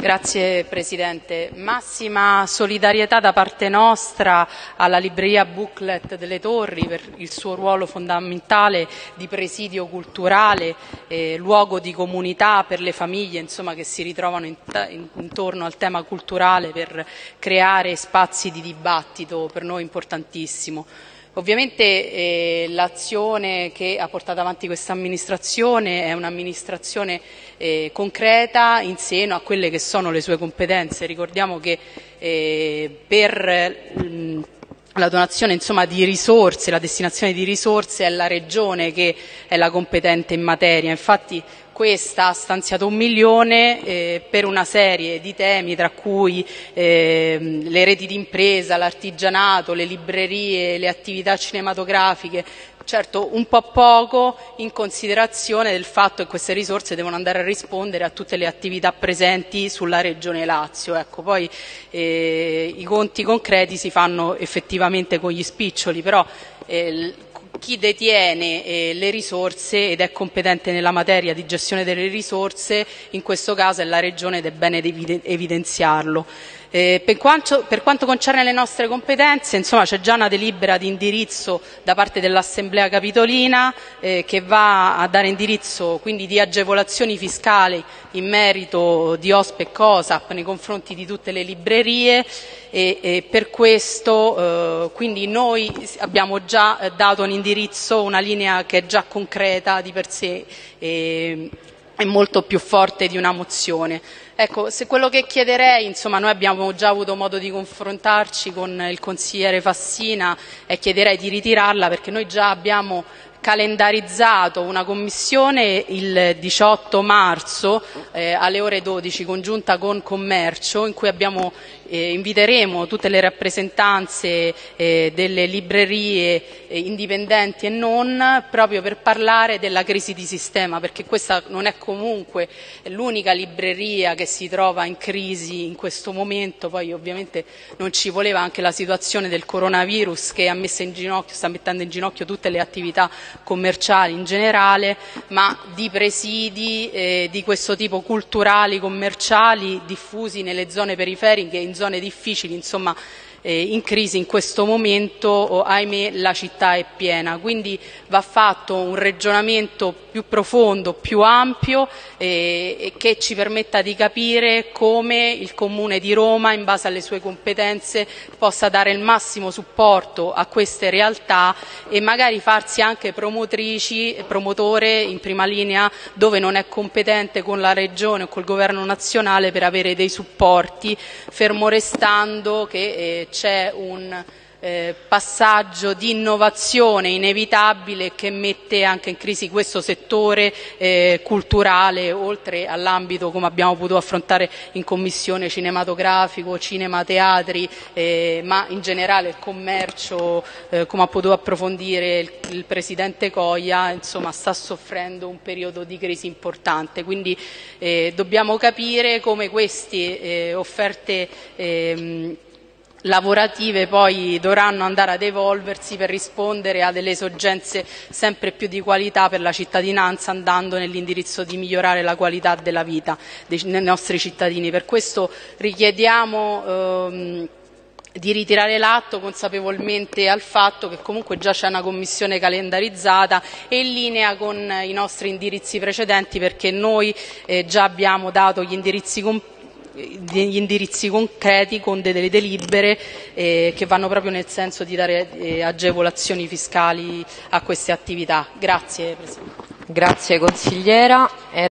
Grazie Presidente. Massima solidarietà da parte nostra alla libreria Booklet delle Torri per il suo ruolo fondamentale di presidio culturale, luogo di comunità per le famiglie, insomma, che si ritrovano intorno al tema culturale per creare spazi di dibattito per noi importantissimo. Ovviamente l'azione che ha portato avanti questa amministrazione è un'amministrazione concreta in seno a quelle che sono le sue competenze. Ricordiamo che per la donazione di risorse, la destinazione di risorse è la Regione che è la competente in materia. Infatti questa ha stanziato 1 milione per una serie di temi, tra cui le reti d'impresa, l'artigianato, le librerie, le attività cinematografiche. Certo, un po' poco in considerazione del fatto che queste risorse devono andare a rispondere a tutte le attività presenti sulla Regione Lazio. Ecco, poi i conti concreti si fanno effettivamente con gli spiccioli, però chi detiene le risorse ed è competente nella materia di gestione delle risorse, in questo caso è la Regione ed è bene evidenziarlo. Per quanto concerne le nostre competenze, insomma, c'è già una delibera di indirizzo da parte dell'Assemblea Capitolina che va a dare indirizzo quindi di agevolazioni fiscali in merito di OSP e COSAP nei confronti di tutte le librerie e per questo quindi noi abbiamo già dato un indirizzo, una linea che è già concreta di per sé è molto più forte di una mozione. Ecco, se quello che chiederei, insomma, noi abbiamo già avuto modo di confrontarci con il consigliere Fassina e chiederei di ritirarla perché noi già abbiamo calendarizzato una commissione il 18 marzo alle ore 12 congiunta con Commercio in cui inviteremo tutte le rappresentanze delle librerie indipendenti e non, proprio per parlare della crisi di sistema, perché questa non è comunque l'unica libreria che si trova in crisi in questo momento. Poi ovviamente non ci voleva anche la situazione del coronavirus che sta mettendo in ginocchio tutte le attività commerciali in generale, ma di presidi di questo tipo culturali, commerciali, diffusi nelle zone periferiche, in zone difficili, insomma in crisi in questo momento, ahimè, la città è piena. Quindi va fatto un ragionamento più profondo, più ampio e che ci permetta di capire come il Comune di Roma, in base alle sue competenze, possa dare il massimo supporto a queste realtà e magari farsi anche promotore in prima linea dove non è competente con la Regione o col Governo nazionale per avere dei supporti, fermo restando che c'è un passaggio di innovazione inevitabile che mette anche in crisi questo settore culturale, oltre all'ambito, come abbiamo potuto affrontare in commissione, cinematografico, cinema, teatri, ma in generale il commercio, come ha potuto approfondire il Presidente Coia, insomma sta soffrendo un periodo di crisi importante. Quindi dobbiamo capire come queste offerte lavorative poi dovranno andare ad evolversi per rispondere a delle esigenze sempre più di qualità per la cittadinanza, andando nell'indirizzo di migliorare la qualità della vita dei nostri cittadini. Per questo richiediamo di ritirare l'atto consapevolmente al fatto che comunque già c'è una commissione calendarizzata e in linea con i nostri indirizzi precedenti, perché noi già abbiamo dato gli indirizzi concreti con delle delibere che vanno proprio nel senso di dare agevolazioni fiscali a queste attività. Grazie Presidente. Grazie consigliera.